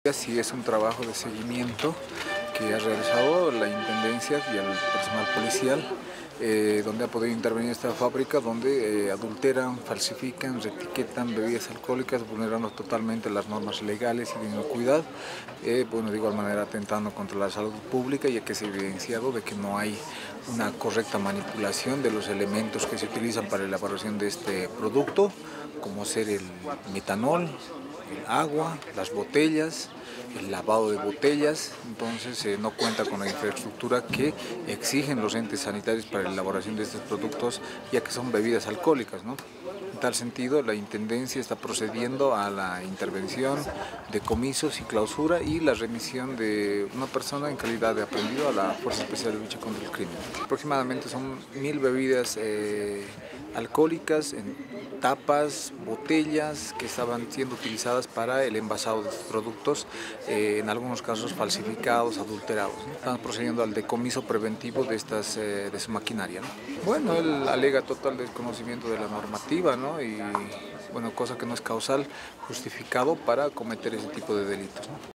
Sí, es un trabajo de seguimiento que ha realizado la Intendencia y el personal policial, donde ha podido intervenir esta fábrica, donde adulteran, falsifican, reetiquetan bebidas alcohólicas, vulnerando totalmente las normas legales y de inocuidad, de igual manera atentando contra la salud pública, ya que se ha evidenciado de que no hay una correcta manipulación de los elementos que se utilizan para la elaboración de este producto, como ser el metanol, el agua, las botellas, el lavado de botellas. Entonces no cuenta con la infraestructura que exigen los entes sanitarios para la elaboración de estos productos, ya que son bebidas alcohólicas, ¿no? En tal sentido, la Intendencia está procediendo a la intervención, decomisos y clausura y la remisión de una persona en calidad de aprendido a la Fuerza Especial de Lucha contra el Crimen. Aproximadamente son 1000 bebidas alcohólicas en tapas, botellas que estaban siendo utilizadas para el envasado de estos productos, en algunos casos falsificados, adulterados, ¿no? Estamos procediendo al decomiso preventivo de su maquinaria, ¿no? Bueno, él alega total desconocimiento de la normativa, ¿no? Y bueno, cosa que no es causal justificado para cometer ese tipo de delitos, ¿no?